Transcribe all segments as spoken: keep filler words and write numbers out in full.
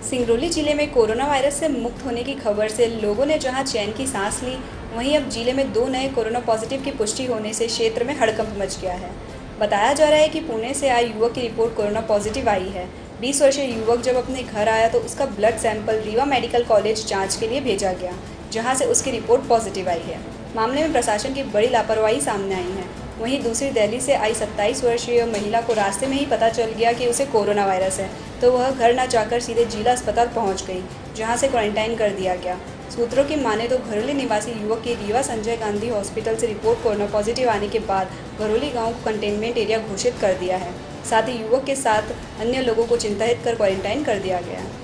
सिंगरौली जिले में corona virus से मुक्त होने की खबर से लोगों ने जहां चैन की सांस ली, वहीं अब जिले में दो नए कोरोना पॉजिटिव की पुष्टि होने से क्षेत्र में हड़कंप मच गया है। बताया जा रहा है कि पुणे से आए युवक की रिपोर्ट कोरोना पॉजिटिव आई है। बीस वर्षीय युवक जब अपने घर आया तो उसका blood sample Rewa medical college जाँच के लिए भेजा गया, जहाँ से उसकी रिपोर्ट पॉजिटिव आई है। मामले में प्रशासन की बड़ी लापरवाही सामने आई है। वहीं दूसरी दिल्ली से आई सत्ताईस वर्षीय महिला को रास्ते में ही पता चल गया कि उसे कोरोना वायरस है, तो वह घर न जाकर सीधे जिला अस्पताल पहुंच गई, जहां से क्वारंटाइन कर दिया गया। सूत्रों की माने तो घरोली निवासी युवक की रीवा संजय गांधी हॉस्पिटल से रिपोर्ट कोरोना पॉजिटिव आने के बाद घरोली गांव को कंटेनमेंट एरिया घोषित कर दिया है। साथ ही युवक के साथ अन्य लोगों को चिंतित कर क्वारंटाइन कर दिया गया है।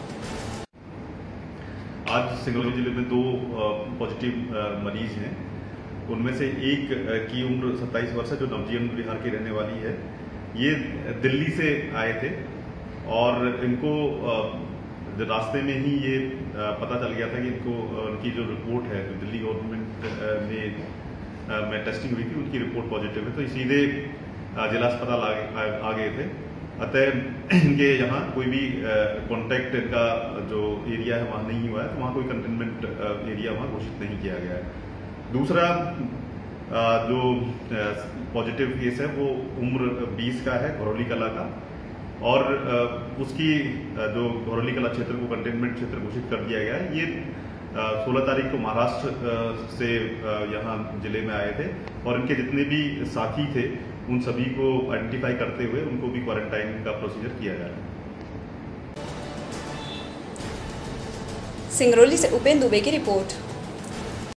आज सिंगरौली जिले में दो पॉजिटिव मरीज हैं। उनमें से एक की उम्र सत्ताईस वर्ष है, जो नवजीवन बिहार की रहने वाली है। ये दिल्ली से आए थे और इनको रास्ते में ही ये पता चल गया था कि इनको उनकी जो रिपोर्ट है, जो दिल्ली गवर्नमेंट में में टेस्टिंग हुई थी, उनकी रिपोर्ट पॉजिटिव है, तो सीधे जिला अस्पताल आ गए थे। अतः इनके यहाँ कोई भी कॉन्टैक्ट इनका जो एरिया है वहाँ नहीं हुआ है, तो वहाँ कोई कंटेनमेंट एरिया वहाँ घोषित नहीं किया गया है। दूसरा जो पॉजिटिव केस है वो उम्र बीस का है, घरौली कला का, और उसकी जो घरौली कला क्षेत्र को कंटेनमेंट क्षेत्र घोषित कर दिया गया है। ये सोलह तारीख को महाराष्ट्र से यहाँ जिले में आए थे और इनके जितने भी साथी थे उन सभी को आइडेंटिफाई करते हुए उनको भी क्वारंटाइन का प्रोसीजर किया जा रहा है। सिंगरौली से उपेंद्र दुबे की रिपोर्ट।